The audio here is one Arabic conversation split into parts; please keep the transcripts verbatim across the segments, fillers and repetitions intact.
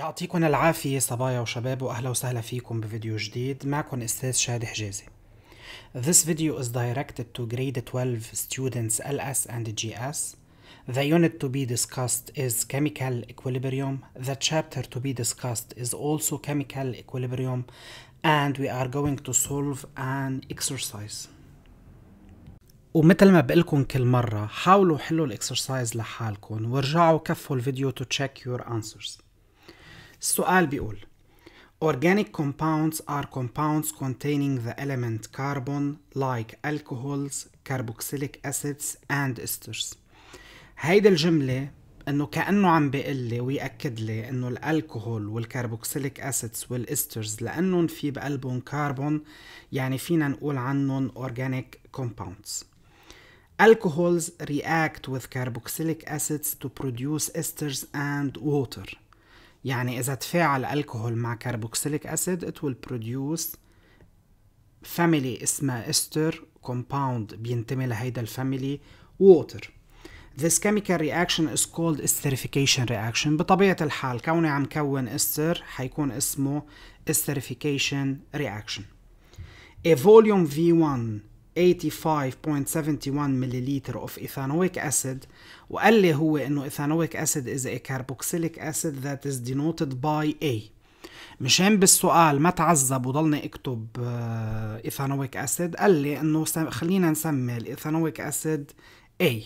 يعطيكم العافية صبايا وشباب، وأهلا وسهلا فيكم بفيديو جديد. معكم أستاذ شادي حجازي. This video is directed to grade twelve students L S and G S. The unit to be discussed is chemical equilibrium. The chapter to be discussed is also chemical equilibrium, and we are going to solve an exercise. ومثل ما بقلكم كل مرة، حاولوا حلوا الاكسرسايز لحالكم وارجعوا كفوا الفيديو to check your answers. السؤال بيقول Organic compounds are compounds containing the element carbon like alcohols, carboxylic acids and esters. هيدي الجملة انه كأنه عم بيقلي ويأكد لي انه الالكوهول والكربوكسيليك اسيدز والاسترز لانهم في بقلبهم كربون، يعني فينا نقول عنهم organic compounds. Alcohols react with carboxylic acids to produce esters and water. يعني إذا تفاعل الكحول مع كربوكسيليك أسيد it will produce family اسمها ester compound بينتمي لهيدا الفاميلي water. This chemical reaction is called esterification reaction. بطبيعة الحال كوني عم كون ester حيكون اسمه esterification reaction. A volume V one eighty-five point seven one milliliter of ethanoic acid، وقال لي هو انه ethanoic acid is a carboxylic acid that is denoted by A. مشان بالسؤال ما تعذب وضلني اكتب ethanoic acid، قال لي انه خلينا نسمي الethanoic acid A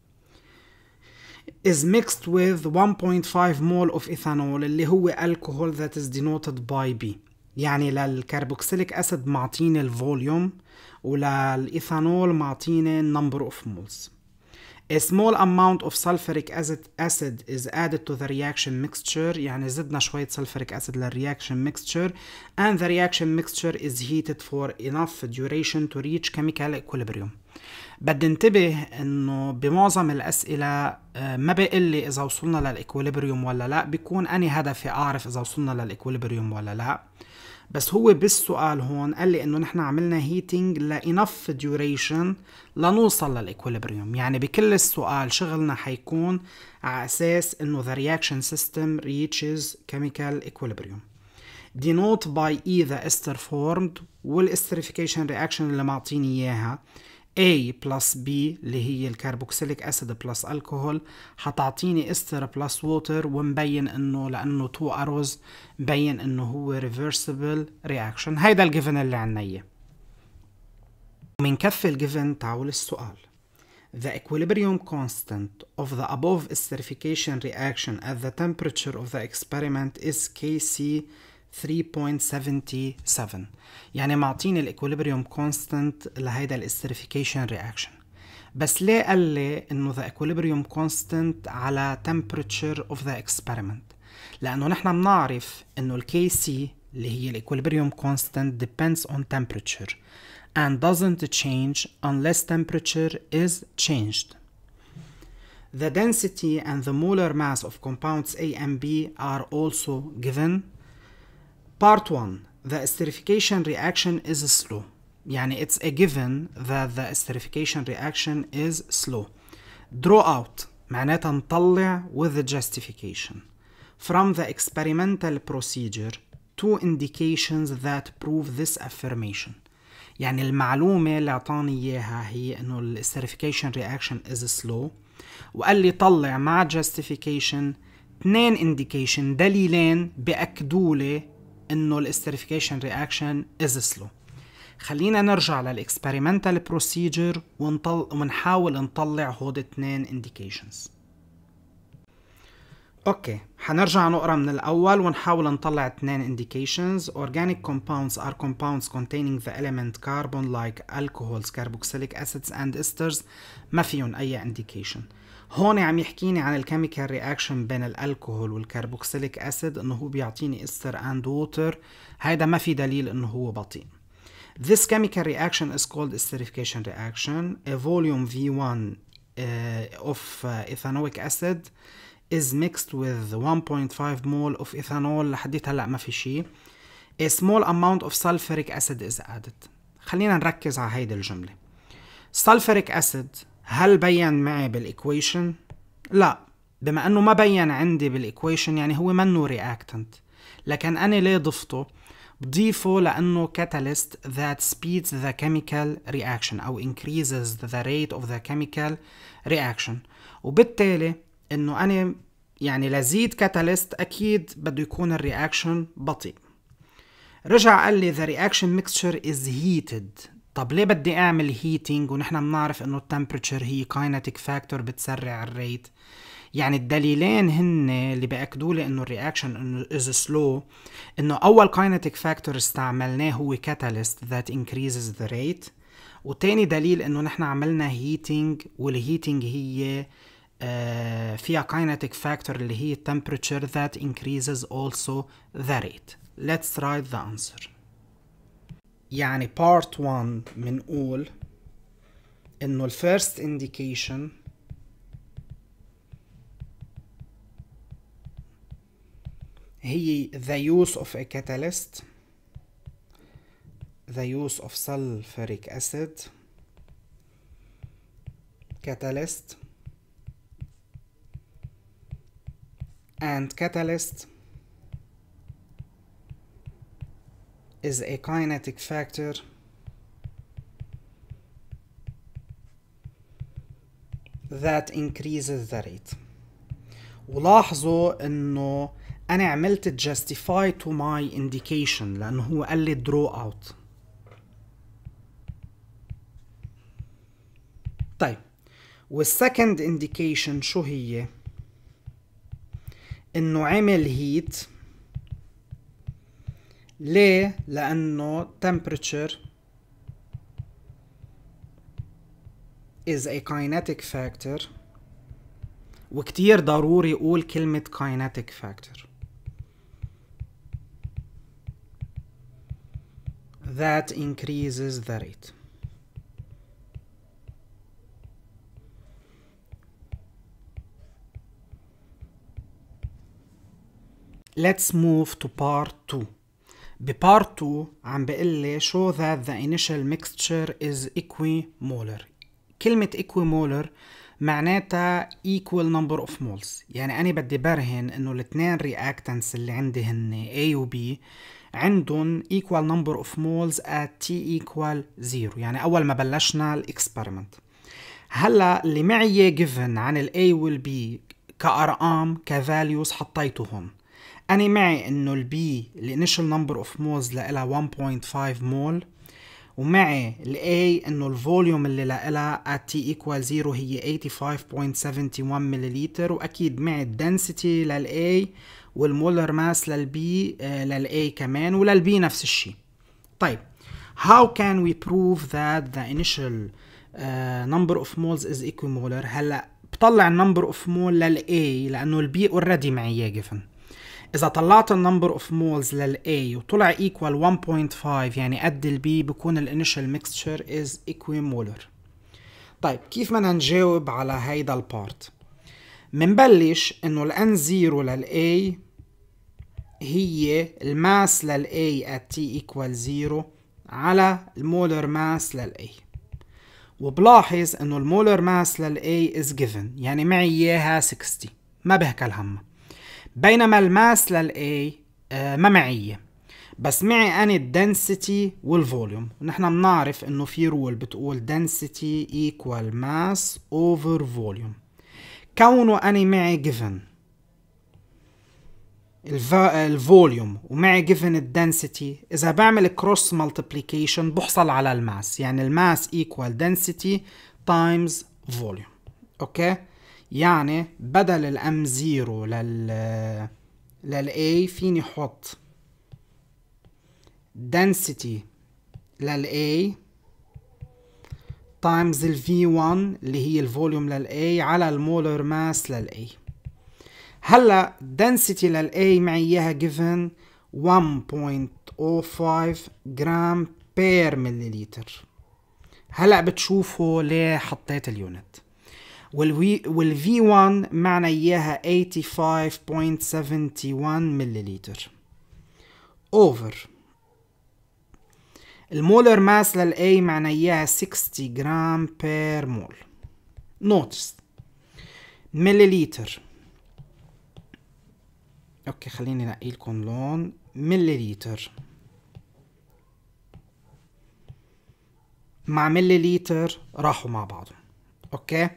is mixed with one point five mole of ethanol اللي هو alcohol that is denoted by B. يعني للكربوكسيليك أسيد معطيني الفوليوم وللإيثانول معطيني number of moles. A small amount of sulfuric acid is added to the reaction mixture، يعني زدنا شوية sulfuric acid للreaction mixture and the reaction mixture is heated for enough duration to reach chemical equilibrium. بدي انتبه انه بمعظم الاسئلة ما بيقول لي اذا وصلنا للايكوليبريوم ولا لا، بيكون اني هدفي اعرف اذا وصلنا للايكوليبريوم ولا لا، بس هو بالسؤال هون قال لي انه نحن عملنا هيتينج لإنف duration لنوصل للايكوليبريوم. يعني بكل السؤال شغلنا حيكون على اساس انه the reaction system reaches chemical equilibrium. Denote by E the ester formed، والesterification reaction اللي معطيني اياها A plus B اللي هي الكربوكسيليك أسيد plus الكحول حتعطيني استر plus water، ومبين انه لانه two arrows مبين انه هو reversible reaction. هيدا الجيفن اللي عنا اياه. من كف الجيفن تعول السؤال. The equilibrium constant of the above esterification reaction at the temperature of the experiment is K C three point seven seven. يعني معطيني الايكوليبريوم كونستانت لهيدا الاستريفيكيشن رياكشن، بس ليه قال لي انه ذا ايكوليبريوم كونستانت على temperature of the experiment؟ لانه نحن بنعرف انه الكي سي اللي هي الايكوليبريوم كونستانت depends on temperature and doesn't change unless temperature is changed. The density and the molar mass of compounds A and B are also given. Part one. The esterification reaction is slow. يعني it's a given that the esterification reaction is slow. Draw out معناتها نطلع with the justification from the experimental procedure two indications that prove this affirmation. يعني المعلومة اللي اعطاني اياها هي انه ال esterification reaction is slow، وقال لي طلع مع justification اثنين indication دليلين بأكدوا لي انه الاستريفيكيشن رياكشن از سلو. خلينا نرجع للاكسبيرمنتال بروسيجر ونطل ونحاول نطلع هود اثنين انديكيشنز. اوكي، حنرجع نقرا من الاول ونحاول نطلع اثنين انديكيشنز. Organic compounds are compounds containing the element carbon like alcohols, carboxylic acids and esters. ما فيهم اي انديكيشن. هون عم يحكيني عن الكيميكال رياكشن بين الالكوهول والكربوكسيليك اسيد انه هو بيعطيني استر اند ووتر. هيدا ما في دليل انه هو بطيء. This chemical reaction is called esterification reaction. A volume V one uh, of uh, ethanoic acid is mixed with one point five mole of ethanol. لحديت هلا ما في شيء. A small amount of sulfuric acid is added. خلينا نركز على هيدي الجملة. Sulfuric acid هل بين معي بالايكويشن؟ لا، بما انه ما بين عندي بالايكويشن يعني هو منه reactant، لكن انا ليه ضفته؟ بضيفه لانه catalyst that speeds the chemical reaction او increases the rate of the chemical reaction، وبالتالي انه انا يعني لزيد catalyst اكيد بده يكون الرياكشن بطيء. رجع قال لي the reaction mixture is heated. طب ليه بدي اعمل heating ونحن بنعرف انه temperature هي kinetic factor بتسرع الريت؟ يعني الدليلين هن اللي بأكدوا لي انه الرياكشن انه is slow، انه اول kinetic factor استعملناه هو catalyst that increases the rate، وتاني دليل انه نحن عملنا heating، والheating هي آه فيها kinetic factor اللي هي temperature that increases also the rate. Let's write the answer. يعني part one بنقول انه الفيرست indication هي the use of a catalyst، the use of sulfuric acid catalyst and catalyst is a kinetic factor that increases the rate. ولاحظوا انه انا عملت justify to my indication لانه هو قال لي draw out. طيب والسكند indication شو هي؟ انه عمل heat. ليه؟ لانه temperature is a kinetic factor، وكتير ضروري اقول كلمة kinetic factor that increases the rate. Let's move to part two. ببارت two عم بقول لي show that the initial mixture is equimolar. كلمة equimolar معناتها equal number of moles، يعني أنا بدي برهن إنه الاثنين reactants اللي عندي هن A و B عندهم equal number of moles at T equal zero، يعني أول ما بلشنا الإكسبيرمنت. هلا اللي معي given عن ال A وال B كأرقام كvalues حطيتهم. أنا معي إنه ال B ال initial number of moles لإلها one point five mole، ومعي ال A إنه الفوليوم اللي لإلها at T equal zero هي eighty-five point seven one ملليلتر، وأكيد معي ال density لل A والمولر ماس لل B آه لل A كمان، ولل B نفس الشيء. طيب how can we prove that the initial uh, number of moles is equimolar؟ هلا بطلع number of mole لل A لأنه ال B already معي given. إذا طلعت النمبر اوف مولز لل A وطلع equal one point five يعني قد ال B، بكون ال initial mixture is equimolar. طيب كيف بدنا نجاوب على هيدا البارت؟ منبلش إنه ال N zero لل A هي الماس لل A at T equal zero على المولر ماس لل A، وبلاحظ إنه المولر ماس لل A is given، يعني معي إياها sixty ما بهكى الهم. بينما الماس لل A آه ما معي، بس معي أنا الدنسيتي والفوليوم. ونحن بنعرف إنه في رول بتقول density equal mass over volume. كونه أنا معي given الفوليوم ومعي given الدنسيتي، إذا بعمل cross multiplication بحصل على الماس، يعني الماس equal density times volume. أوكي؟ يعني بدل ال M zero لل لل A فيني حط density لل A times ال V one اللي هي الفوليوم لل A على المولر ماس لل A. هلا density لل A معي اياها given one point zero five جرام بير مليلتر. هلا بتشوفوا ليه حطيت اليونت. وال V one معنا إياها eighty-five point seven one ملليلتر over المولر ماس لل A معنا إياها sixty جرام بير مول. نوتس ملليلتر اوكي خليني نقي لكم لون. مليليتر مع مليليتر راحوا مع بعضهم. اوكي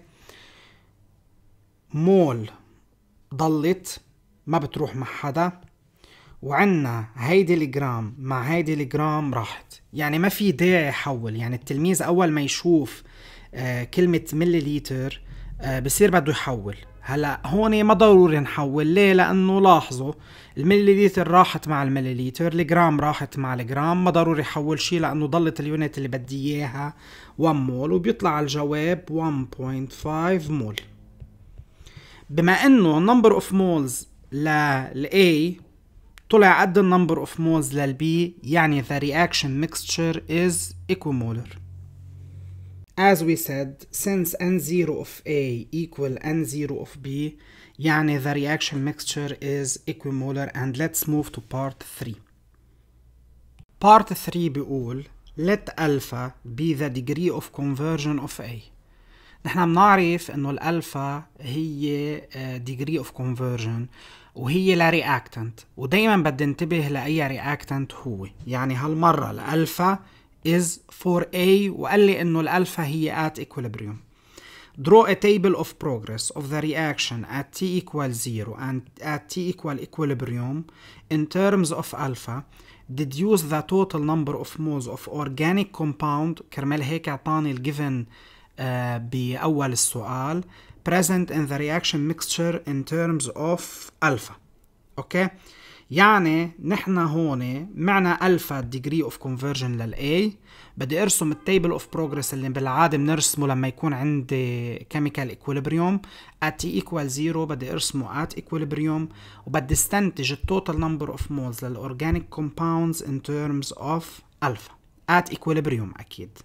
مول ضلت ما بتروح مع حدا، وعنا هيدي الجرام مع هيدي الجرام راحت، يعني ما في داعي يحول. يعني التلميذ اول ما يشوف آه كلمة مليليتر آه بصير بده يحول. هلا هون ما ضروري نحول، ليه؟ لانه لاحظوا المليليتر راحت مع المليليتر، الجرام راحت مع الجرام، ما ضروري يحول شيء لانه ضلت اليونت اللي بدي اياها واحد مول، وبيطلع الجواب واحد فاصلة خمسة مول. بما انه number of moles لل A طلع قد ال number of moles لل B، يعني the reaction mixture is equimolar. As we said, since N zero of A equal N zero of B, يعني the reaction mixture is equimolar. And let's move to part three. Part three بيقول let alpha be the degree of conversion of A. نحن بنعرف انه الالفا هي degree of conversion وهي لرياكتنت، ودايما بدي انتبه لاي رياكتنت هو. يعني هالمرة الالفا is for A، وقال لي انه الالفا هي at equilibrium. Draw a table of progress of the reaction at t equals zero and at t equal equilibrium in terms of alpha. Deduce the total number of moles of organic compound. كرمال هيك اعطاني الجيفن uh, بأول السؤال present in the reaction mixture in terms of alpha. اوكي يعني نحن هون معنا الفا degree of conversion لل A. بدي ارسم التيبل اوف بروجرس اللي بالعاده بنرسمه لما يكون عندي chemical equilibrium at t equal zero. بدي ارسمه at equilibrium، وبدي استنتج التوتال number of moles للorganic compounds in terms of alpha at equilibrium. اكيد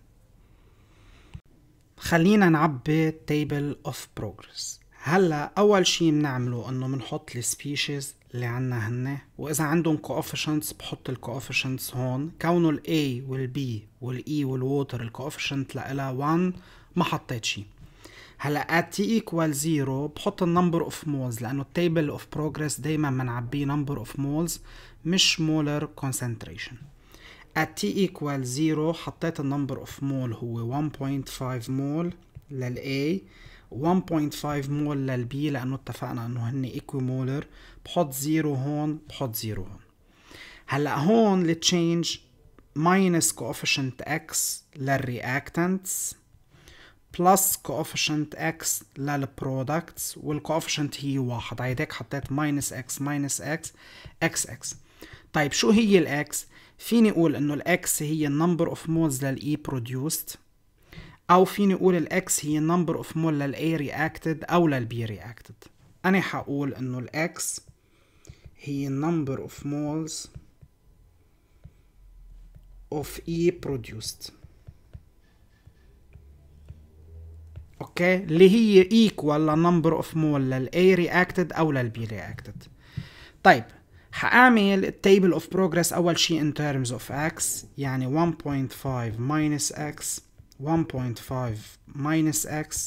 خلينا نعبي table of progress. هلا اول شي بنعمله انه بنحط السبيشيز اللي عنا هن، واذا عندهم coefficients بحط الكوفيشنتس هون. كونه ال A وال B وال E والووتر الكوفيشنت لها واحد ما حطيت شي. هلا at t equal zero بحط النمبر اوف moles، لانه التيبل اوف بروجرس دايما بنعبيه نمبر اوف moles مش molar concentration. at t equal zero حطيت النمبر اوف مول هو واحد فاصلة خمسة مول لل A، واحد فاصلة خمسة مول لل B، لانه اتفقنا انه هن equimolar. بحط زيرو هون، بحط زيرو هون. هلا هون التشينج minus coefficient x للreactants plus coefficient x للproducts، والcoefficient هي واحد، هيداك حطيت minus x minus x x x. طيب شو هي الاكس؟ فيني اقول انه الاكس هي النمبر اوف مولز للاي produced، او فيني اقول الاكس هي النمبر اوف مول للاي reacted او للبي reacted. انا حقول انه الاكس هي النمبر اوف مولز اوف اي produced. اوكي اللي هي equal للنمبر اوف مول للاي reacted او للبي reacted. طيب حاعمل التيبل اوف بروجرس اول شيء in terms of x، يعني واحد فاصلة خمسة minus x، واحد فاصلة خمسة minus x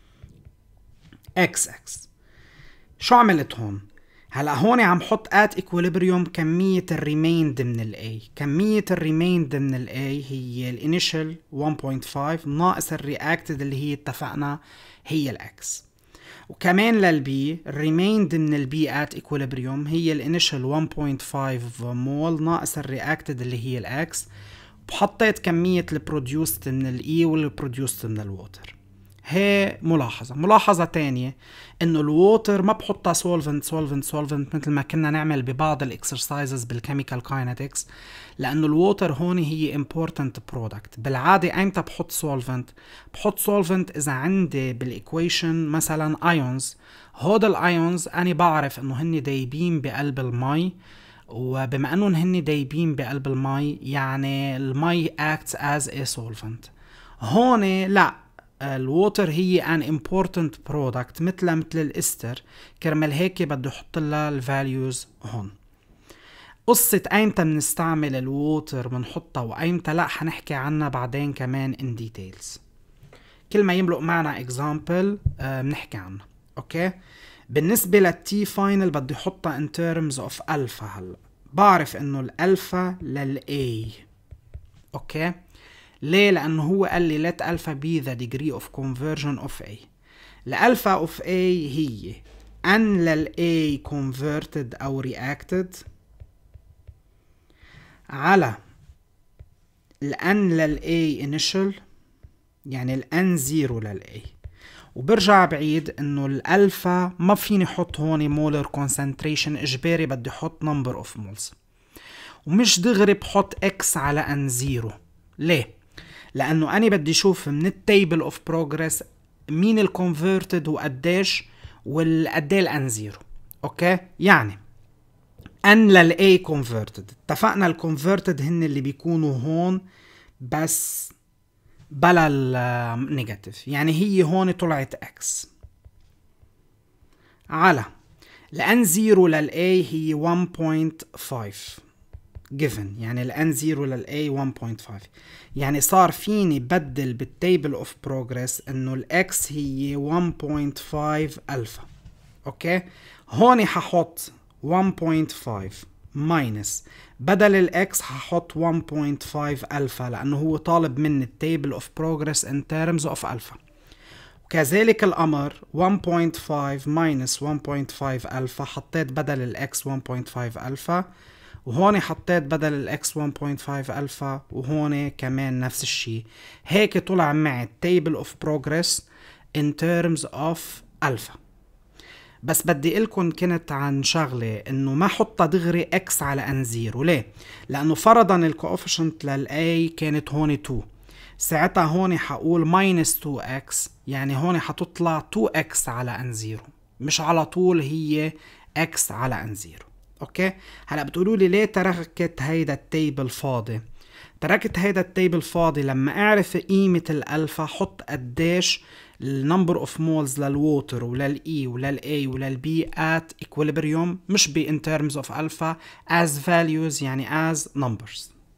x x. شو عملت هون؟ هلا هون عم حط at equilibrium كمية الريميند من ال A. كمية الريميند من ال A هي الانيشال واحد فاصلة خمسة ناقص الرياكتد اللي هي اتفقنا هي ال X. وكمان للبي الريميند من البي at equilibrium هي الانيشال واحد فاصلة خمسة مول ناقص الرياكتد اللي هي الاكس. بحطيت كمية البروديوست من الاي والبروديوست من الووتر. هي ملاحظة. ملاحظة تانية انه الووتر ما بحطها solvent solvent solvent مثل ما كنا نعمل ببعض الاكسرسايزز بالكيميكال كاينetics، لانه الووتر هون هي important product. بالعادة ايمتى بحط solvent؟ بحط solvent اذا عندي بالايكويشن مثلا ions. هود الايونز انا بعرف انه هن دايبين بقلب المي، وبما انهم هن دايبين بقلب المي يعني المي acts as a solvent. هون لا، الووتر هي an important product مثل مثل الاستر، كرمال هيك بدي احط لها الفاليوز هون. قصة ايمتى بنستعمل الووتر بنحطها وايمتى لا حنحكي عنها بعدين كمان in details. كل ما يملق معنا example بنحكي عنها. اوكي بالنسبة للتي فاينل بدي حطها in terms of alpha. هلا بعرف انه الالفا للA. اوكي ليه؟ لانه هو قال لي let alpha be the degree of conversion of A. الالفا of A هي ان للA converted او reacted على الان للA initial، يعني الان زيرو للA. وبرجع بعيد انه الالفا ما فيني احط هون مولر كونسنتريشن، اجباري بدي احط نمبر اوف مولز، ومش دغري بحط اكس على ان زيرو. ليه؟ لانه انا بدي اشوف من التيبل اوف بروجرس مين الكونفرتد وقديش والقديه الان زيرو. اوكي يعني ان للاي كونفرتد، اتفقنا الكونفرتد هن اللي بيكونوا هون بس بلا النيجاتيف، يعني هي هون طلعت اكس على الان زيرو للاي هي واحد فاصلة خمسة given، يعني الان زيرو للاي واحد فاصلة خمسة، يعني صار فيني بدل بالتيبل اوف بروجرس انه الاكس هي واحد فاصلة خمسة الفا. اوكي هون ححط واحد فاصلة خمسة ماينس بدل الاكس ححط واحد فاصلة خمسة الفا، لانه هو طالب مني التيبل اوف بروجرس ان تيرمز اوف الفا. وكذلك الامر واحد فاصلة خمسة ماينس واحد فاصلة خمسة الفا، حطيت بدل الاكس واحد فاصلة خمسة الفا، وهون حطيت بدل الاكس واحد فاصلة خمسة الفا، وهون كمان نفس الشيء. هيك طلع معي التيبل اوف بروجرس ان تيرمز اوف الفا. بس بدي لكم كنت عن شغله انه ما حطها دغري اكس على ان زيرو. ليه؟ لانه فرضا الكوفيشنت للاي كانت هون اتنين، ساعتها هون حقول ماينس اتنين اكس، يعني هون حتطلع اتنين اكس على ان زيرو، مش على طول هي اكس على ان زيرو. اوكي هلا بتقولوا لي ليه تركت هيدا التيبل فاضي؟ تركت هيدا التيبل فاضي لما اعرف قيمه الالفا حط قديش النمبر اوف مولز للووتر وللاي وللاي وللبي ات equilibrium، مش ب in terms of alpha as values، يعني as numbers.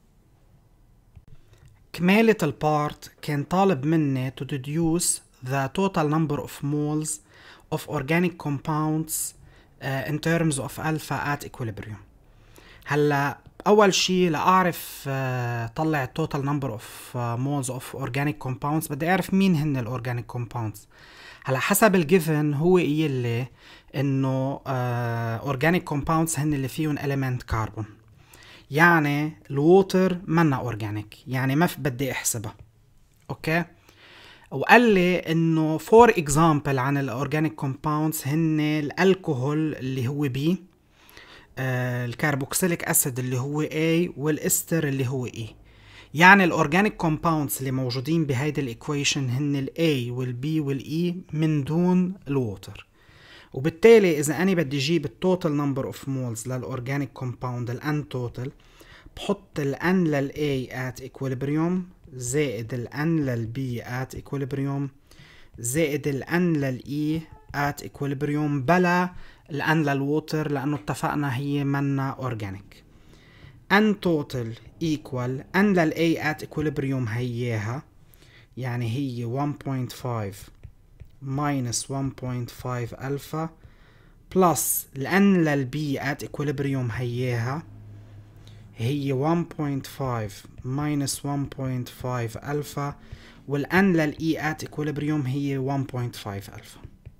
كمالة البارت كان طالب مني to deduce the total number of moles of organic compounds uh, in terms of alpha at equilibrium. هلا اول شيء لاعرف uh, طلع التوتال نمبر اوف مولز اوف اورجانيك كومباوندز بدي اعرف مين هن الاورجانيك كومباوندز. هلا حسب الجيفن هو قايل لي انه اورجانيك uh, كومباوندز هن اللي فيهم element كربون، يعني الووتر منا اورجانيك، يعني ما بدي احسبها. اوكي وقال لي انه فور اكزامبل عن الاورجانيك كومباوندز هن الالكوهول اللي هو بي، آه الكربوكسيليك اسيد اللي هو A، والاستر اللي هو E. يعني الاورجانيك كومباوندز اللي موجودين بهيدي الايكويشن هن ال A وال B وال E من دون الووتر. وبالتالي اذا انا بدي اجيب التوتال نمبر اوف مولز للاورجانيك كومباوند الان توتال، بحط الان لل A at equilibrium زائد الان لل B at equilibrium زائد الان لل E at equilibrium بلا الان للووتر، لانه اتفقنا هي منا اورجانيك. ان توتال ايكوال ان للاي ات equilibrium هياها، يعني هي واحد فاصلة خمسة ماينس واحد فاصلة خمسة الفا بلس الان للبي ات equilibrium هياها هي واحد فاصلة خمسة ماينس واحد فاصلة خمسة الفا، والان للاي ات equilibrium هي واحد فاصلة خمسة الفا.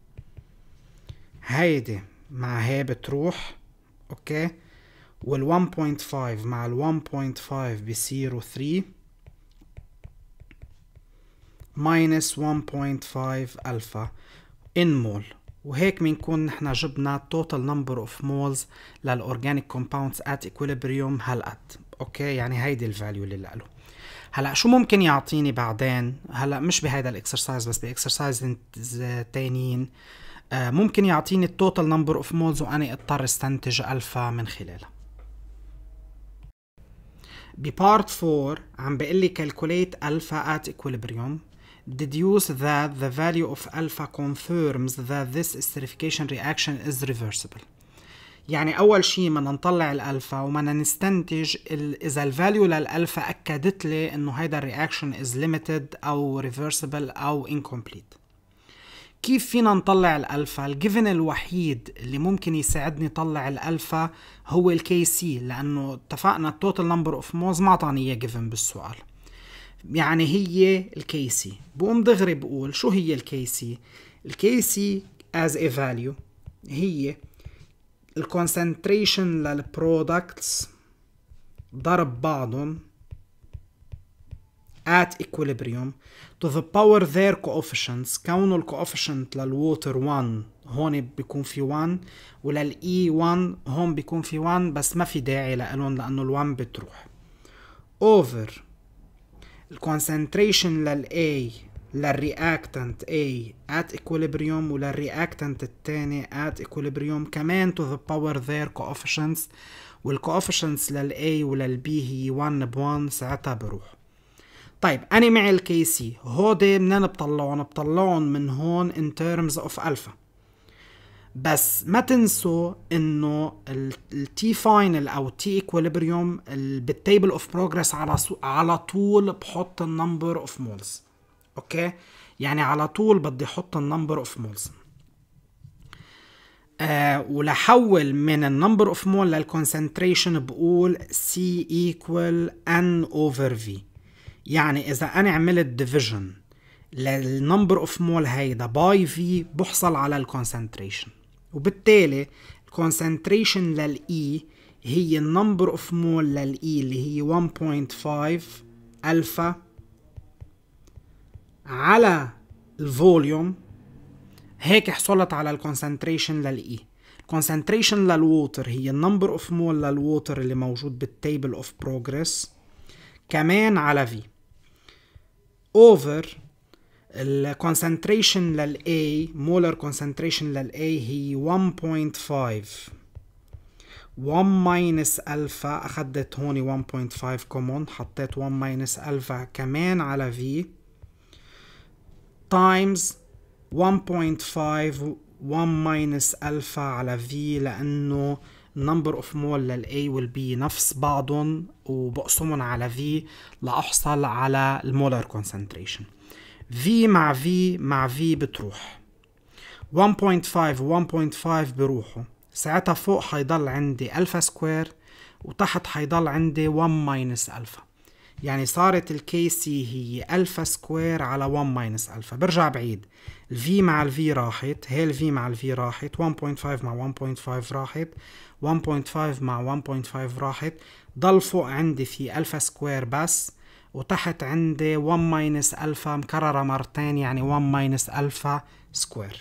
هيدي مع هي بتروح. اوكي وال واحد فاصلة خمسة مع ال واحد فاصلة خمسة بيصيروا ثلاثة ماينس واحد فاصلة خمسة الفا ان مول. وهيك بنكون نحن جبنا total number of moles للأورجانيك compounds at equilibrium هالقد. اوكي يعني هيدي الفاليو اللي له. هلا شو ممكن يعطيني بعدين؟ هلا مش بهيدا الاكسرسايز بس باكسرسايز تانيين آه ممكن يعطيني التوتال نمبر اوف مولز وانا اضطر استنتج الفا من خلالها. ببارت فور عم بيقول لي calculate alpha at equilibrium, deduce that the value of alpha confirms that this esterification reaction is reversible. يعني اول شيء بدنا نطلع الالفا وبدنا نستنتج اذا الفاليو للالفا اكدت لي انه هيدا الرياكشن is limited او reversible او incomplete. كيف فينا نطلع الألفا؟ الجيفن الوحيد اللي ممكن يساعدني طلع الألفا هو الكي سي، لأنه اتفقنا التوتال نمبر اوف موز ما أعطاني إياه جيفن بالسؤال، يعني هي الكي سي. بقوم دغري بقول شو هي الكي سي؟ الكي سي as a value هي الكونسنتريشن للبرودكتس ضرب بعضهم at equilibrium to the power their coefficients. كونه الكوفيشنت للووتر واحد هون بيكون في واحد، وللإي واحد هون بيكون في واحد، بس ما في داعي لألون لأنه الواحد بتروح over الكونسنتريشن للA للرياكتنت A at equilibrium وللرياكتنت الثاني at equilibrium كمان to the power their coefficients، والcoefficients للA وللB هي واحد بواحد، ساعتها بروح. طيب أنا معي الكي سي، هودي منين بطلعون؟ بطلعون من هون in terms of alpha. بس ما تنسوا انه التي فاينل او التي equilibrium بالتيبل اوف بروجرس على على طول بحط النمبر اوف مولز. اوكي، يعني على طول بدي احط النمبر اوف مولز. آه ولحول من النمبر اوف مول للكونسنتريشن بقول C equal N over V. يعني اذا انا عملت ديفيجن للنمبر اوف مول هيدا باي في بحصل على الكونسنتريشن، وبالتالي الكونسنتريشن للإي هي النمبر اوف مول للإي اللي هي واحد فاصلة خمسة ألفا على الفوليوم، هيك حصلت على الكونسنتريشن للإي. الكونسنتريشن للووتر هي النمبر اوف مول للووتر اللي موجود بالتيبل اوف بروجرس كمان على في اوفر الكونسنتريشن للA مولر كونسنتريشن للA هي واحد فاصلة خمسة واحد ماينس ألفا، أخدت هوني واحد فاصلة خمسة كومون، حطيت واحد ماينس ألفا كمان على V تايمز واحد فاصلة خمسة واحد ماينس ألفا على V، لأنه number of mole للA والB نفس بعضهم وبقسمهم على V لأحصل على المولر كونسنتريشن. V مع V مع V بتروح واحد فاصلة خمسة و واحد فاصلة خمسة بروحوا، ساعتها فوق حيضل عندي ألفا سكوير وتحت حيضل عندي واحد ماينس ألفا، يعني صارت الكي سي هي ألفا سكوير على واحد ماينس ألفا. برجع بعيد، الفي مع الفي راحت، هي الفي مع الفي راحت، واحد فاصلة خمسة مع واحد فاصلة خمسة راحت، واحد فاصلة خمسة مع واحد فاصلة خمسة راحت، ضل فوق عندي في ألفا سكوير بس، وتحت عندي واحد ماينس ألفا مكررة مرتين، يعني واحد ماينس ألفا سكوير.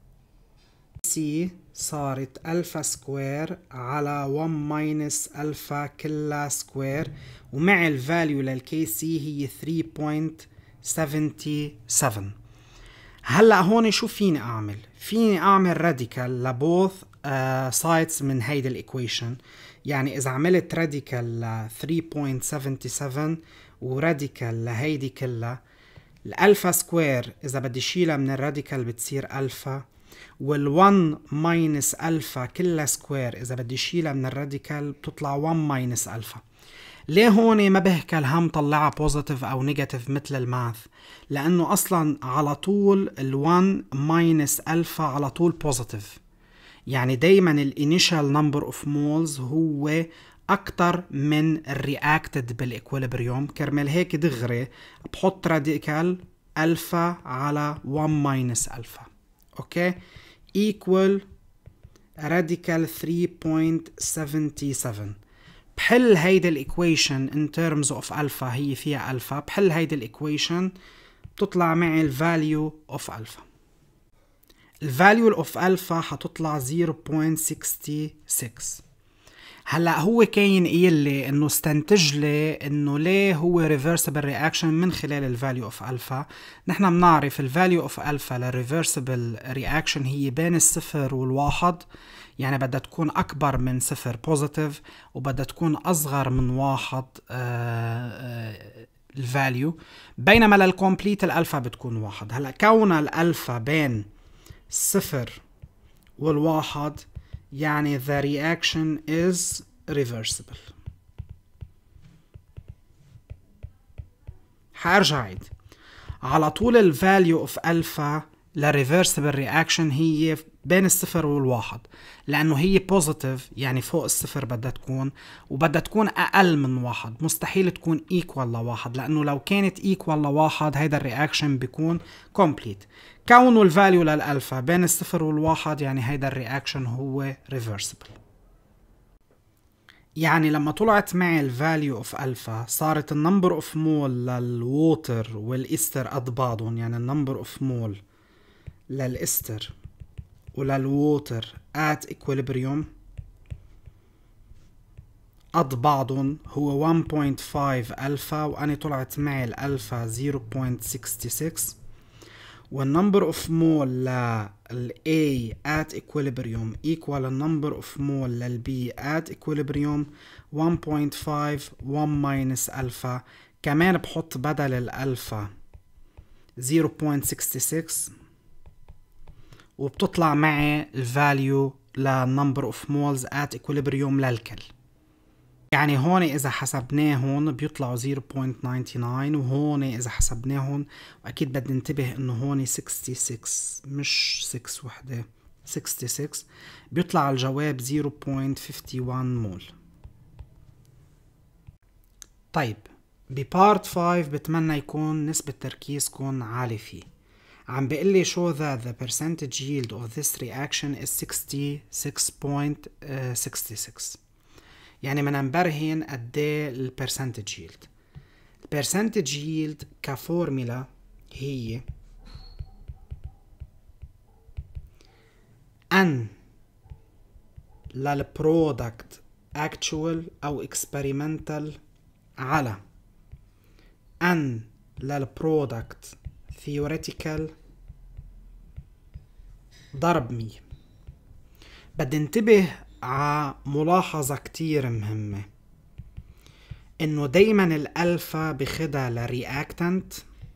سي صارت ألفا سكوير على واحد ماينس ألفا كلها سكوير، ومع الفاليو للكي سي هي ثلاثة فاصلة سبعة سبعة. هلا هون شو فيني اعمل؟ فيني اعمل راديكال لبوث سايدز من هيدا الايكويشن، يعني اذا عملت راديكال ل ثلاثة فاصلة سبعة سبعة وراديكال لهيدي كلها، الالفا سكوير اذا بدي شيلها من الراديكال بتصير الفا، وال1 ماينس الفا كلها سكوير اذا بدي شيلها من الراديكال بتطلع واحد ماينس الفا. ليه هون ما بهكل هم طلعها بوزيتيف او نيجاتيف مثل الماث؟ لانه اصلا على طول ال1 ماينس الفا على طول بوزيتيف، يعني دايما الانيشال نمبر اوف مولز هو اكتر من الرياكتد بالاكويليبريوم، كرمال هيك دغري بحط راديكال الفا على واحد ماينس الفا. اوكي، equal radical ثلاثة فاصلة سبعة سبعة. بحل هيدا الايكويشن in terms of alpha، هي فيها الفا، بحل هيدا الايكويشن بتطلع معي الفاليو اوف الفا. الفاليو اوف الفا حتطلع صفر فاصلة ستة ستة. هلا هو كاين قايل لي انه استنتج لي انه ليه هو ريفرسبل رياكشن من خلال الفاليو اوف الفا. نحن بنعرف الفاليو اوف الفا للريفرسبل رياكشن هي بين الصفر والواحد، يعني بدها تكون اكبر من صفر بوزيتيف وبدها تكون اصغر من واحد الفاليو، بينما للكومبليت الالفا بتكون واحد. هلا كون الالفا بين الصفر والواحد يعني the reaction is reversible. حارجع عيد على طول الفاليو اوف الفا للريفرسبل رياكشن هي بين الصفر والواحد، لأنه هي بوزيتيف يعني فوق الصفر بدها تكون، وبدها تكون أقل من واحد، مستحيل تكون ايكوال لواحد، لأنه لو كانت ايكوال لواحد هيدا الرياكشن بيكون كومبليت. كونه الفاليو للألفا بين الصفر والواحد يعني هيدا الرياكشن هو ريفرسبل. يعني لما طلعت معي الفاليو اوف الفا صارت النمبر اوف مول للووتر والاستر قد بعضهم، يعني النمبر اوف مول للاستر وللووتر at equilibrium قد بعضهم هو واحد فاصلة خمسة الفا، وأنا طلعت معي الألفا صفر فاصلة ستة ستة، والنمبر اوف مول لل A at equilibrium equal النمبر اوف مول لل B at equilibrium واحد فاصلة خمسة واحد minus الفا، كمان بحط بدل الألفا صفر فاصلة ستة ستة وبتطلع معي الفاليو للنمبر اوف مولز at equilibrium للكل. يعني هون إذا حسبناهن بيطلعوا صفر فاصلة تسعة وتسعين، وهون إذا حسبناهن وأكيد بدي انتبه إنه هون ستة وستين مش ستة وحدة، ستة وستين بيطلع الجواب صفر فاصلة خمسة وخمسين مول. طيب ببارت خمسة بتمنى يكون نسبة تركيزكم عالي فيه. عم بيقلي show that the percentage yield of this reaction is sixty-six point six six. يعني بدنا نبرهن قد ايه البرسنتج ييلد. البرسنتج ييلد كفورميلا هي ان للبرودكت actual او experimental على ان للبرودكت theoretical ضرب مية. بدي انتبه ع ملاحظة كتير مهمة، انه دايما الالفا بخدها لرياكتنت،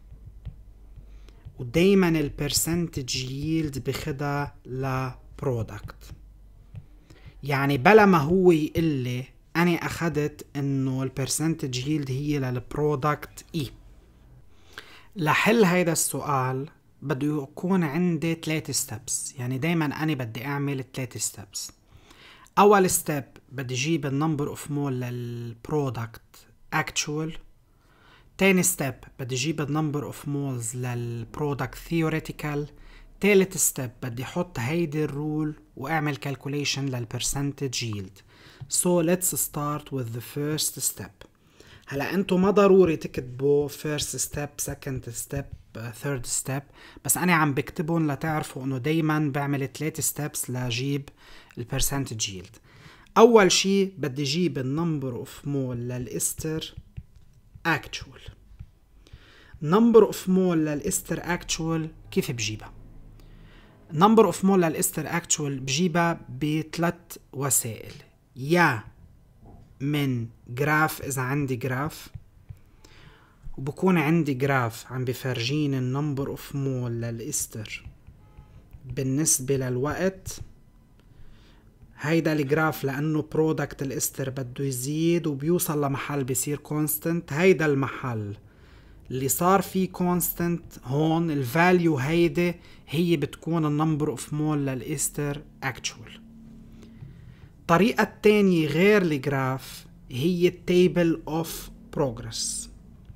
ودايما البرسنتج ييلد بخدها لبرودكت. يعني بلا ما هو يقلي انا اخدت انه البرسنتج ييلد هي للبرودكت اي. لحل هيدا السؤال بده يكون عندي ثلاثة ستيبس، يعني دايما انا بدي اعمل ثلاثة ستيبس. اول ستيب بدي اجيب النمبر اوف مول للبرودكت اكتشوال. تاني ستيب بدي اجيب النمبر اوف مولز للبرودكت ثيوريتيكال. تالت ستيب بدي احط هيدي الرول واعمل كالكوليشن للبرسنتج ييلد. So let's start with the first step. هلا انتو ما ضروري تكتبوا first step second step third step، بس انا عم بكتبهم لتعرفوا انه دايما بعمل ثلاثة steps لجيب البرسنتج ييلد. اول شي بدي اجيب النمبر اوف مول للاستر اكتشوال. نمبر اوف مول للاستر اكتشوال كيف بجيبها؟ نمبر اوف مول للاستر اكتشوال بجيبها بثلاث وسائل، يا من جراف اذا عندي جراف، وبكون عندي جراف عم بفرجيني النمبر اوف مول للاستر بالنسبة للوقت. هيدا الجراف لانه برودكت الاستر بده يزيد وبيوصل لمحل بيصير كونستنت، هيدا المحل اللي صار فيه كونستنت هون الفاليو هيدي هي بتكون النمبر اوف مول للاستر اكتشوال. الطريقة التانية غير الجراف هي التيبل اوف بروجرس.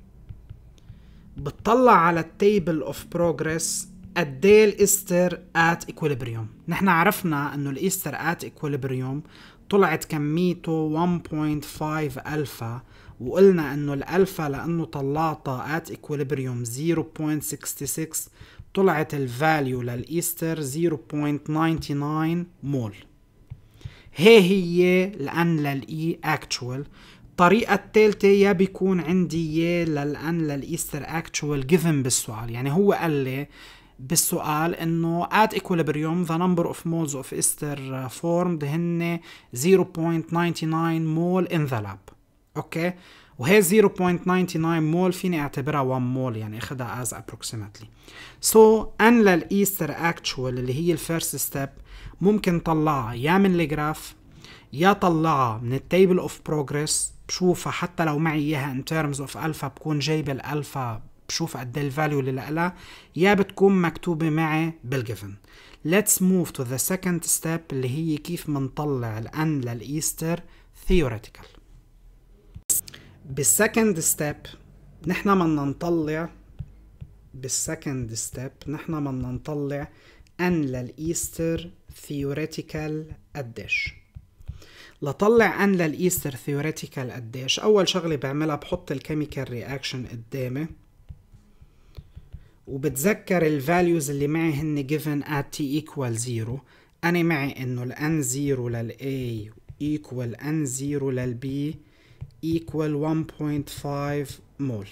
بتطلع على التيبل اوف بروجرس قد ايه الاستر ات اكويليبريوم. نحن عرفنا انه الاستر ات اكويليبريوم طلعت كميته واحد فاصلة خمسة الفا، وقلنا انه الالفا لانه طلعتها ات اكويليبريوم صفر فاصلة ستة ستة طلعت الفاليو للاستر صفر فاصلة تسعة وتسعين مول. هي هي الان للاي اكتشوال. الطريقة الثالثة يا بيكون عندي يا للان للاستر اكتشوال جيفن بالسؤال، يعني هو قال لي بالسؤال انه at equilibrium the number of moles of ester formed هن صفر فاصلة تسعة وتسعين مول in the lab. اوكي، وهي صفر فاصلة تسعة وتسعين مول فيني اعتبرها واحد مول، يعني اخدها as approximately. so ان للاستر اكتشوال اللي هي الفيرست ستيب ممكن طلعها يا من الجراف يا طلعها من التيبل اوف بروجرس. بشوفها حتى لو معي اياها in terms of alpha بكون جايب الالفا بشوف قد ايه الفاليو اللي لها، يا بتكون مكتوبة معي بالجيفن. Let's move to the second step اللي هي كيف منطلع الان للإيستر theoretical. بالسكند ستيب نحن بدنا نطلع بالسكند ستيب نحن بدنا نطلع ان للإيستر theoretical قديش. لطلع ان للإيستر theoretical قديش، اول شغله بعملها بحط الكيميكال رياكشن قدامي وبتذكر الفاليوز اللي معي هن given at t equal zero. انا معي انه ال n zero لل A equal n zero لل B equal one point five مول.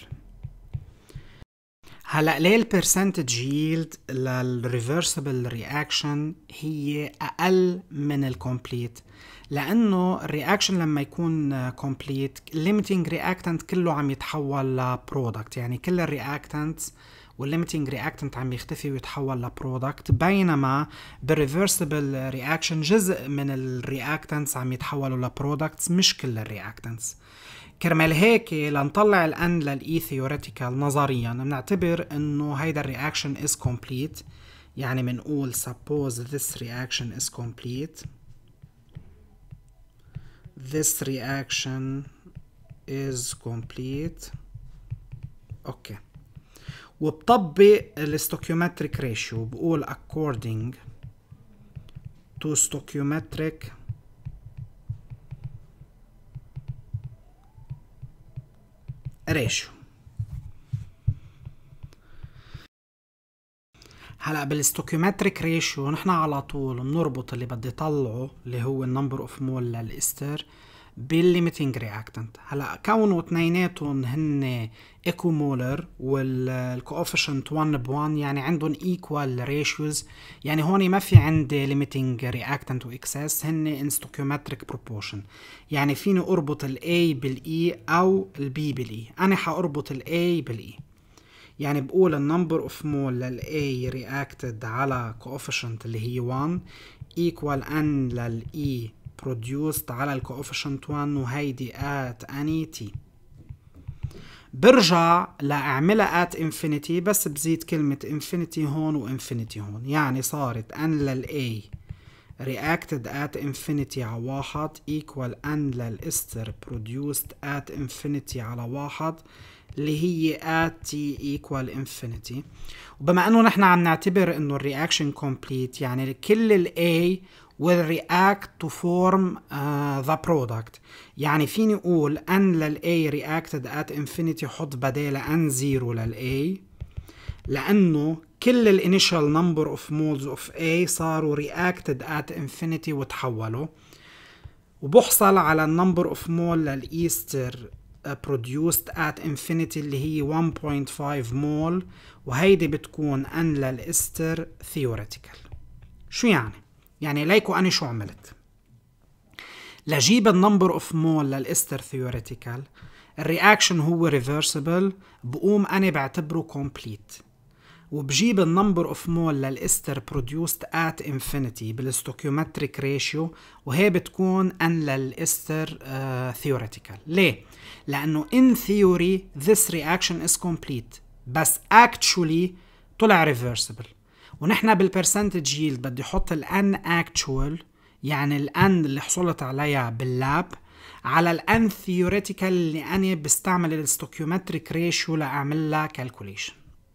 هلا ليه البرسنتج ييلد للريفرسبل رياكشن هي اقل من الكومبليت؟ لانه الرياكشن لما يكون كومبليت الليميتنج رياكتنت كله عم يتحول لبرودكت، يعني كل الرياكتنتس والليميتنج رياكتنت عم يختفي ويتحول لبرودكت، بينما بالريفرسبل رياكشن جزء من الرياكتنتس عم يتحولوا لبرودكتس مش كل الرياكتنتس. كرمال هيك لنطلع الان للاي ثيوريتيكال نظريا بنعتبر انه هيدا الرياكشن is complete، يعني بنقول suppose this reaction is complete this reaction is complete اوكي. وبطبق الستوكيومتريك ريشيو، بقول according to stoichiometric ريشيو. هلا بالستوكيومتريك ريشيو نحن على طول بنربط اللي بدي طلعه اللي هو النمبر اوف مول للاستر بالليميتنج رياكتنت. هلا كونه اثنيناتهم هن ايكومولر والكوفيشنت واحد ب واحد يعني عندهم ايكوال ريشيوز، يعني هون ما في عندي ليميتنج رياكتنت واكسس، هن ان ستوكيومتريك بروبورشن، يعني فيني اربط الاي بالاي او البي بالاي. انا حاربط الاي بالاي، يعني بقول النمبر اوف مول للاي رياكتد على كوفيشنت اللي هي واحد equal n للاي produced على الكوفيشنت واحد وهيدي at any t. برجع لاعملها at infinity بس بزيد كلمة infinity هون و infinity هون، يعني صارت n للاي reacted at infinity على واحد equal n للاستر produced at infinity على واحد اللي هي at t equal infinity. وبما انه نحن عم نعتبر انه الرياكشن complete يعني كل ال A will react to form uh, the product، يعني فيني اقول n لل A reacted at infinity حط بدالة n zero لل A، لانه كل ال initial number of moles of A صاروا reacted at infinity وتحولوا، وبحصل على النمبر اوف مول للإيستر produced at infinity اللي هي one point five مول، وهيدي بتكون n للإستر theoretical. شو يعني؟ يعني ليكو أنا شو عملت؟ لجيب النمبر اوف مول للإستر theoretical الرياكشن هو reversible، بقوم أنا بعتبره complete، وبجيب النمبر اوف مول للإستر produced at infinity بالستوكيومتريك ريشيو، وهي بتكون n للإستر uh, theoretical. ليه؟ لأنه in theory this reaction is complete بس actually طلع reversible، ونحن بالpercentage yield بدي حط ال n actual يعني ال n اللي حصلت عليها باللاب على ال n theoretical اللي أنا بستعمل الستوكيومتريك ريشيو لأعمل لها calculation.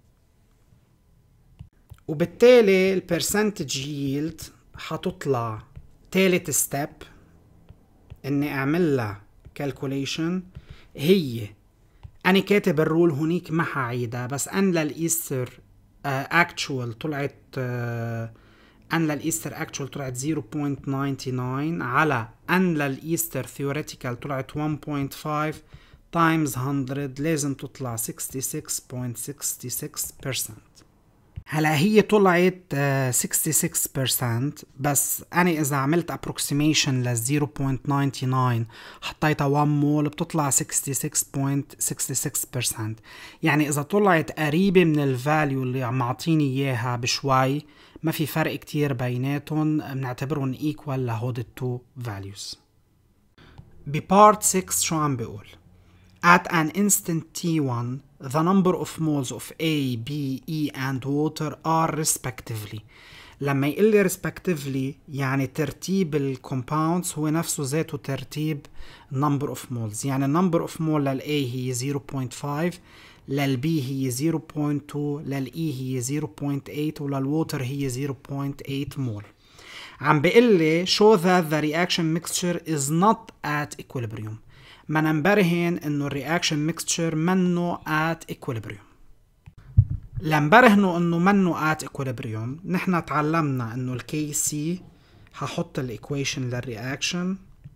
وبالتالي البرسنتج ييلد حتطلع تالت ستيب اني اعمل لها كالكوليشن، هي انا كاتب الرول هونيك ما حعيدها بس ان للايستر اكتشوال طلعت ان للايستر اكتشوال طلعت zero point nine nine على ان للايستر ثيوريتيكال طلعت one point five times one hundred لازم تطلع sixty-six point six six percent. هلا هي طلعت uh, sixty-six percent بس أنا إذا عملت approximation ل zero point nine nine حطيتها one مول بتطلع sixty-six point six six percent، يعني إذا طلعت قريبة من الفاليو اللي عم معطيني إياها بشوي ما في فرق كتير بيناتهم، بنعتبرهم equal لهود التو values. ببارت six شو عم بقول؟ At an instant t one the number of moles of A, B, E and water are respectively. لما يقول لي respectively يعني ترتيب الكومباوندز هو نفسه ذاته ترتيب number of moles. يعني number of mole لل A هي zero point five، لل B هي zero point two، لل E هي zero point eight، ولل water هي zero point eight mole. عم بيقول لي show that the reaction mixture is not at equilibrium. ما ننبرهن انه الرياكشن mixture منه at equilibrium. لنبرهنه انه منه at equilibrium نحن تعلمنا انه ال K C هحط الايكويشن للرياكشن.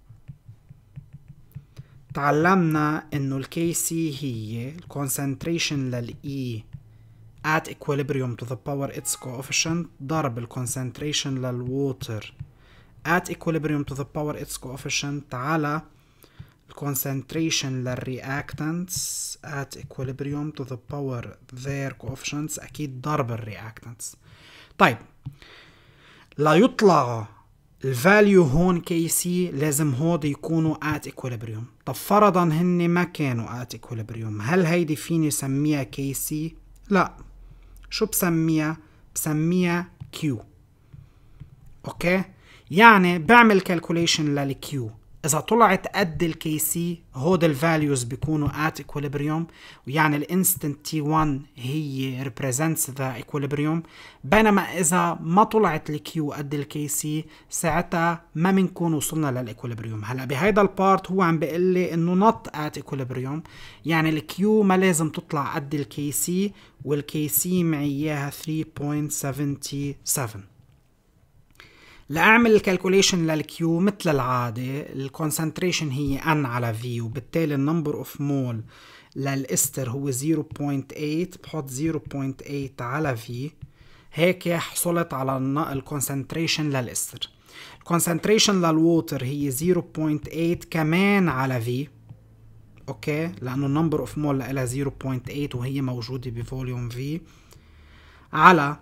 تعلمنا انه ال K C هي الكونسنتريشن لل E at equilibrium to the power its coefficient ضرب الكونسنتريشن للwater at equilibrium to the power its coefficient على الكونسنتريشن للreactants at equilibrium to the power their coefficients أكيد ضرب الreactants. طيب لا يطلع الفاليو هون K C لازم هود يكونوا at equilibrium. طب فرضا هن ما كانوا at equilibrium، هل هيدي فيني سميها K C؟ لا. شو بسميها؟ بسميها Q. اوكي؟ يعني بعمل calculation لل Q، إذا طلعت قد ال K C هود الفاليوز بيكونوا at equilibrium، ويعني ال instant T one هي represents the equilibrium، بينما إذا ما طلعت ال Q قد ال K C ساعتها ما بنكون وصلنا لل equilibrium. هلا بهيدا البارت هو عم بيقول لي إنه not at equilibrium، يعني ال Q ما لازم تطلع قد ال K C، وال K C معي إياها three point seven seven. لأعمل الكالكوليشن للكيو مثل العادة الكونسنتريشن هي N على V، وبالتالي النمبر اوف مول للإستر هو zero point eight، بحط zero point eight على V، هيك حصلت على الكونسنتريشن للإستر. الكونسنتريشن للووتر هي zero point eight كمان على V، اوكي، لأنه النمبر اوف مول لها zero point eight وهي موجودة بفوليوم V، على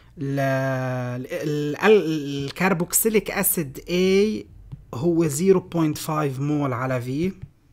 الكربوكسيليك اسيد A هو zero point five مول على V،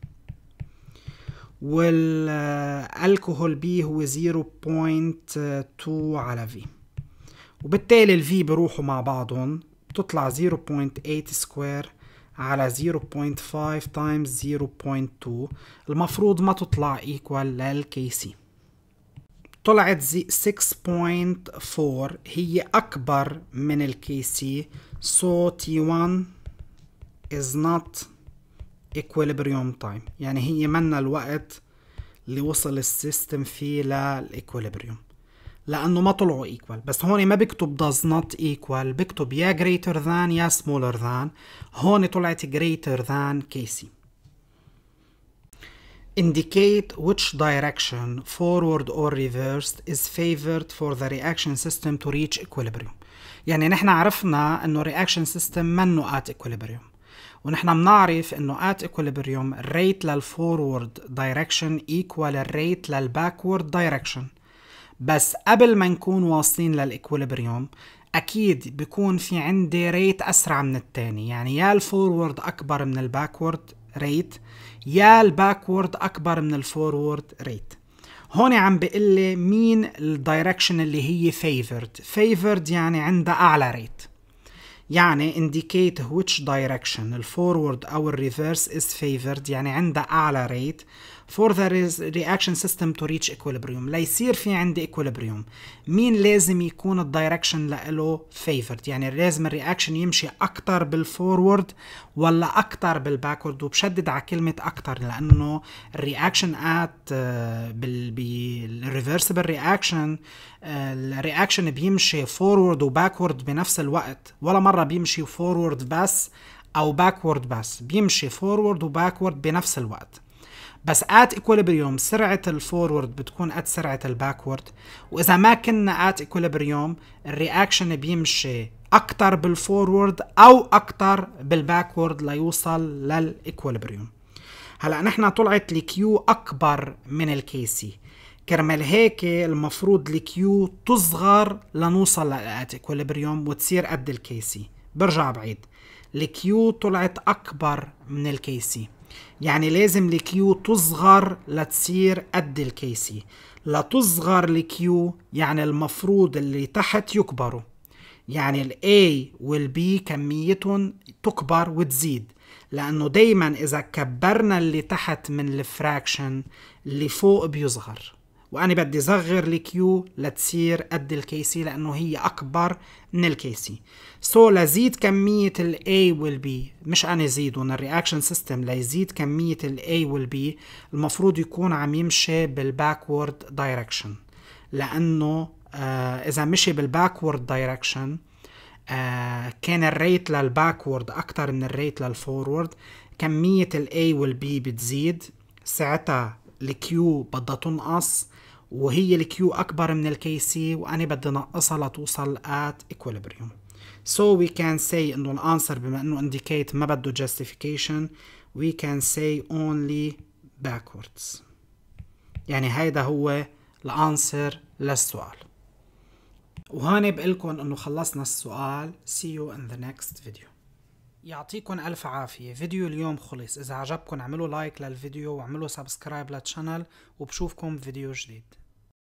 والالكوهول B هو zero point two على V، وبالتالي ال V بروحوا مع بعضهم بتطلع zero point eight سكوير على zero point five times zero point two، المفروض ما تطلع equal لل K C. طلعت six point four هي أكبر من ال K C، so T one is not equilibrium time، يعني هي منا الوقت اللي وصل السيستم فيه للإكوليبريوم، لأنه ما طلعوا equal. بس هون ما بكتب does not equal، بكتب يا greater than يا smaller than. هون طلعت greater than K C. Indicate which direction, forward or reversed, is favored for the reaction system to reach equilibrium. يعني نحن عرفنا انه reaction system منه at equilibrium، ونحن بنعرف انه at equilibrium الريت للفورورد direction equal الريت للباكورد direction. بس قبل ما نكون واصلين للإكوليبريوم اكيد بيكون في عندي ريت اسرع من التاني، يعني يا الفورورد اكبر من الباكورد ريت، يا الباكورد اكبر من الفورورد ريت. هون عم بيقول لي مين الدايركشن اللي هي favored. favored يعني عندها اعلى ريت، يعني indicate which direction الفورورد او الريفيرس is favored يعني عندها اعلى ريت for the reaction system to reach equilibrium. ليصير في عندي equilibrium مين لازم يكون الدايركشن له favored، يعني لازم الرياكشن يمشي اكتر بالفورورد ولا اكتر بالباكورد. وبشدد على كلمة اكتر لانه الرياكشن ات بالريفرسبل رياكشن الرياكشن بيمشي فورورد وباكورد بنفس الوقت، ولا مرة بيمشي فورورد بس او باكورد بس، بيمشي فورورد وباكورد بنفس الوقت. بس at equilibrium سرعة الفورورد بتكون قد سرعة الباكورد، وإذا ما كنا at equilibrium الرياكشن بيمشي أكتر بالفورورد أو أكتر بالباكورد ليوصل للإكوليبريوم. هلأ نحن طلعت الكيو أكبر من الكيسي، كرمال هيك المفروض الكيو تصغر لنوصل للات equilibrium وتصير قد الكيسي. برجع بعيد، الكيو طلعت أكبر من الكيسي، يعني لازم الكيو تصغر لتصير قد الكيسي. لتصغر الكيو يعني المفروض اللي تحت يكبروا، يعني ال A وال B كميتهم تكبر وتزيد، لأنه دايما إذا كبرنا اللي تحت من الفراكشن اللي فوق بيصغر، وأنا بدي صغر الكيو لتصير قد الكيسي لأنه هي أكبر من الكيسي. سو so, لزيد كمية ال A وال B، مش أنا زيدهم، الرياكشن سيستم ليزيد كمية ال A وال B المفروض يكون عم يمشي بالباكورد دايركشن، لأنه آه إذا مشي بالباكورد دايركشن آه كان الريت للباكورد أكتر من الريت للفورورد، كمية ال A وال B بتزيد، ساعتها الكيو بدها تنقص، وهي الكيو أكبر من الكيسي وأنا بدي نقصها لتوصل at equilibrium. So we can say إنه الأنسر بما إنه indicate ما بده justification we can say only backwards. يعني هيدا هو الأنسر للسؤال. وهون بقلكن إنه خلصنا السؤال. See you in the next video. يعطيكم ألف عافية. فيديو اليوم خلص. إذا عجبكم اعملوا لايك للفيديو واعملوا سبسكرايب للشانل، وبشوفكم فيديو جديد.